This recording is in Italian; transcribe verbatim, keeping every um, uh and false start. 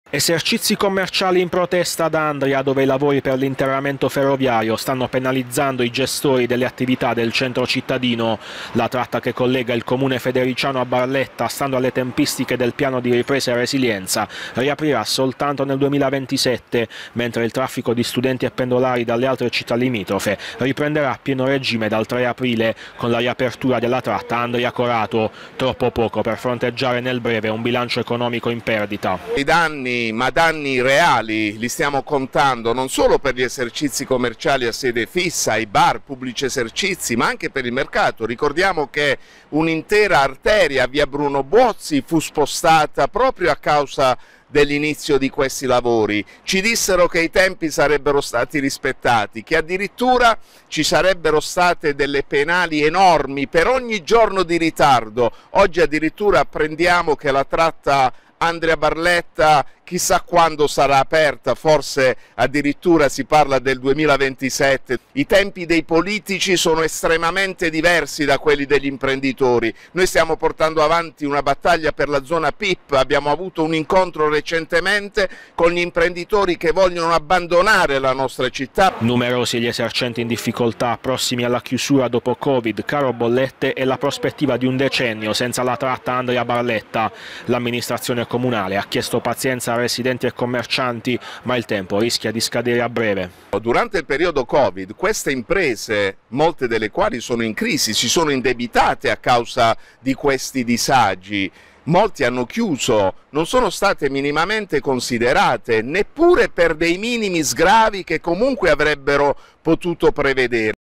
Esercizi commerciali in protesta ad Andria, dove i lavori per l'interramento ferroviario stanno penalizzando i gestori delle attività del centro cittadino. La tratta che collega il comune federiciano a Barletta, stando alle tempistiche del piano di ripresa e resilienza, riaprirà soltanto nel duemilaventisette, mentre il traffico di studenti e pendolari dalle altre città limitrofe riprenderà a pieno regime dal tre aprile, con la riapertura della tratta Andria-Corato. Troppo poco per fronteggiare nel breve un bilancio economico in perdita. I danni ma danni reali li stiamo contando non solo per gli esercizi commerciali a sede fissa, i bar, pubblici esercizi, ma anche per il mercato. Ricordiamo che un'intera arteria via Bruno Buozzi fu spostata proprio a causa dell'inizio di questi lavori. Ci dissero che i tempi sarebbero stati rispettati, che addirittura ci sarebbero state delle penali enormi per ogni giorno di ritardo. Oggi addirittura apprendiamo che la tratta Andria-Barletta chissà quando sarà aperta, forse addirittura si parla del duemilaventisette. I tempi dei politici sono estremamente diversi da quelli degli imprenditori. Noi stiamo portando avanti una battaglia per la zona P I P, abbiamo avuto un incontro recentemente con gli imprenditori che vogliono abbandonare la nostra città. Numerosi gli esercenti in difficoltà, prossimi alla chiusura dopo Covid, caro bollette e la prospettiva di un decennio senza la tratta Andria-Barletta. L'amministrazione comunale ha chiesto pazienza a residenti e commercianti, ma il tempo rischia di scadere a breve. Durante il periodo Covid queste imprese, molte delle quali sono in crisi, si sono indebitate a causa di questi disagi. Molti hanno chiuso, non sono state minimamente considerate, neppure per dei minimi sgravi che comunque avrebbero potuto prevedere.